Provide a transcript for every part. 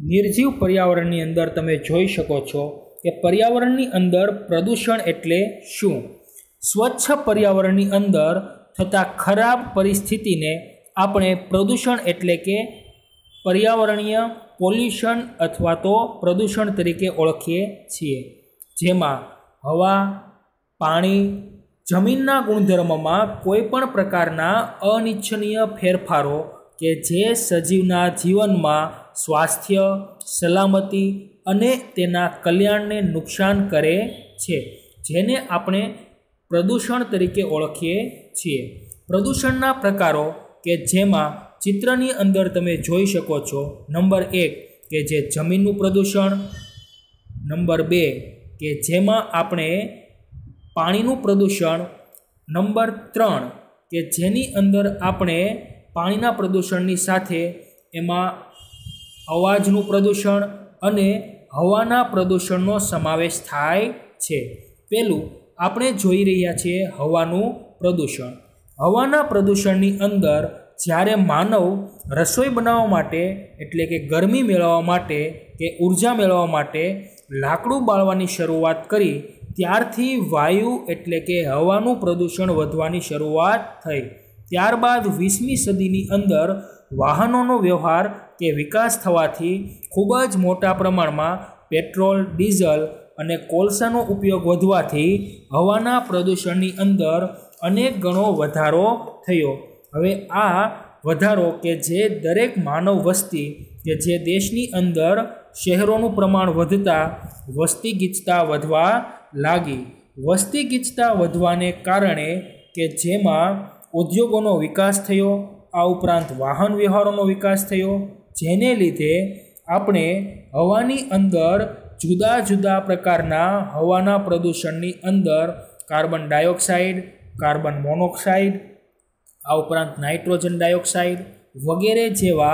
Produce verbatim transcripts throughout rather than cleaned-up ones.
निर्जीव पर्यावरणनी अंदर तमे जोई शको छो कि पर्यावरणनी अंदर प्रदूषण एटले शुं। स्वच्छ पर्यावरणनी अंदर थता खराब परिस्थितिने आपणे प्रदूषण एटले के पर्यावरणीय पोल्यूशन अथवा तो प्रदूषण तरीके ओळखीए छीए। जेमां हवा, पाणी, जमीनना गुणधर्मोमां कोईपण प्रकारना अनिच्छनीय फेरफारो के जे सजीवना जीवनमां स्वास्थ्य, सलामती अने तेना कल्याणने नुकसान करे छे, जेने आपणे प्रदूषण तरीके ओळखीए छीए। प्रदूषणना प्रकारो के जेमां चित्रनी अंदर तमे जोई शको छो। नंबर एक के जे जमीननुं प्रदूषण, नंबर बे के जेमां आपणे पाणीनुं प्रदूषण, नंबर त्रण के जेनी अंदर आपणे पाणीना प्रदूषणनी साथे एमां अवाजनुं प्रदूषण अने हवाना प्रदूषणनो समावेश थाय छे। पेलुं आपणे जोई रह्या छीए हवानुं प्रदूषण। हवाना प्रदूषणनी अंदर ज्यारे मानव रसोई बनाववा माटे एटले के गरमी मेळववा माटे के ऊर्जा मेळववा माटे लाकड़ुं बाळवानी शरूआत करी त्यारथी वायु एटले के हवानुं प्रदूषण वधवानी शरूआत थई। त्यारबाद वीसमी सदीनी अंदर वाहनोनो व्यवहार के विकास थवाथी खूब ज मोटा प्रमाणमां पेट्रोल, डीजल अने कोळसानो उपयोग वधवाथी हवाना प्रदूषणनी अंदर अनेक गणो वधारो थयो। हवे आ वधारो के जे दरेक मानव वस्ती के जे देशनी अंदर शहेरोनुं प्रमाण वधता वस्ती गीचता वधवा लागी। वस्ती गीचता वधवाने कारणे के जेमां उद्योगोनो विकास थयो, आ उपरांत वाहन व्यवहारोनो विकास थयो, जेने लीधे आपणे हवानी अंदर जुदा जुदा प्रकारना हवाना प्रदूषणनी अंदर कार्बन डायोक्साइड, कार्बन मोनोक्साइड, आ उपरांत नाइट्रोजन डायोक्साइड वगैरे जेवा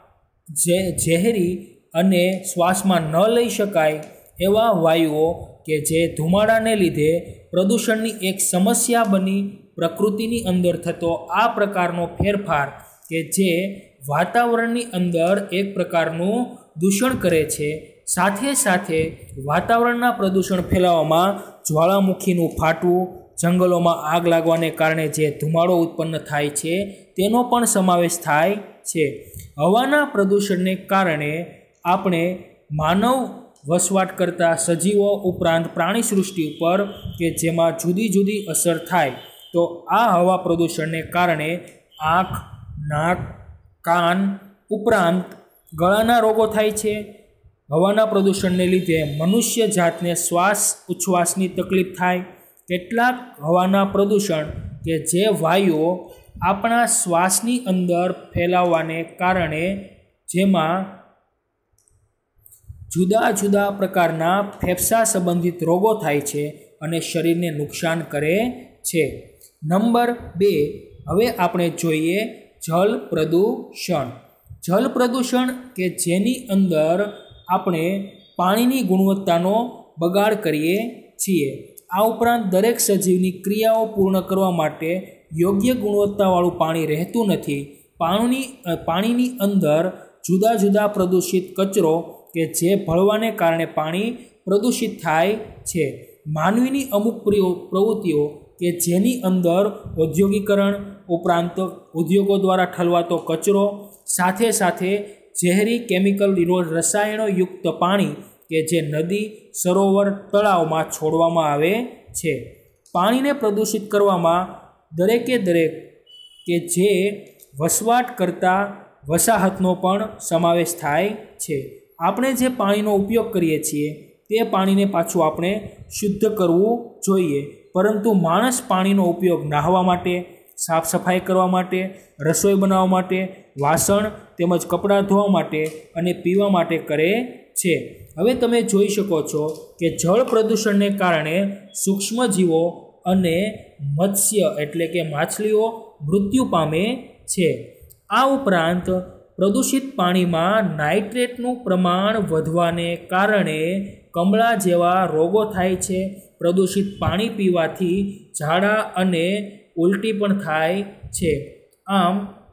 जे झेरी अने श्वासमां न लई शकाय एवा वायुओ के जे धुमाड़ाने लीधे प्रदूषणनी एक समस्या बनी प्रकृतिनी अंदर थतो आ प्रकारनो फेरफार के जे वातावरणनी अंदर एक प्रकारनुं दूषण करे छे। साथे साथे वातावरणना प्रदूषण फैलाववामां ज्वालामुखीनुं फाटवुं, जंगलोमां आग लागवाने कारणे जे धुमाड़ो उत्पन्न थाय छे तेनो पण समावेश थाय छे। हवाना प्रदूषणने कारणे आपणे मानव वसवाट करता सजीवो उपरांत प्राणी सृष्टि पर के जेमां जुदी जुदी असर थाय तो आ हवा प्रदूषणने कारणे आँख, नाक, कान उपरांत गळाना रोगो थाय छे। हवाना प्रदूषणने लीधे मनुष्य जातने श्वास उच्छ्वासनी तकलीफ थाय। केटलाक हवाना प्रदूषण के जे वायुओ आपणा श्वासनी अंदर फैलाववाने कारणे जेमां जुदा जुदा प्रकारना फेफसा संबंधित रोगो थाय छे अने शरीरने नुकसान करे छे। नंबर बे हवे आपणे जोईए जल प्रदूषण। जल प्रदूषण के जेनी अंदर आपणे पाणीनी गुणवत्तानो बगाड़ करीए छीए। आ उपरांत दरेक सजीवनी क्रियाओ पूर्ण करवा माटे योग्य गुणवत्तावाळुं पाणी रहेतुं नथी। पाणी पाणीनी अंदर जुदा जुदा प्रदूषित कचरो के जे भळवाने कारणे पाणी प्रदूषित थाय छे। मानवीनी अमुक प्रवृत्तिओ के जेनी अंदर औद्योगिकरण उपरांत उद्योगों द्वारा ठलवातो कचरो साथे साथे झेरी केमिकल रसायणों युक्त पाणी के जे नदी, सरोवर, तळावमां छोड़वामां आवे छे। पाणीने प्रदूषित करवामां दरेके दरेक के जे वसवाट करता वसाहतनो पण समावेश थाय छे। आपणे जे पाणीनो उपयोग करीए छीए ते पाणीने पाछुं आपणे शुद्ध करवुं जोईए, परंतु माणस पाणीनो उपयोग नहावा माटे, साफ सफाई करवा माटे, रसोई बनाववा माटे, वासण तेमज कपड़ा धोवा माटे अने पीवा माटे करे छे। हवे तमे जोई शको छो के जल प्रदूषणने कारणे सूक्ष्मजीवो अने मत्स्य एटले के माछलीओ मृत्यु पामे छे। आ उपरांत प्रदूषित पाणीमां नाइट्रेटनुं प्रमाण वधवाने कारणे कमळा जेवा रोगो थाय छे। प्रदूषित पाणी पीवाथी झाड़ा अने उल्टी पण थाय छे। आम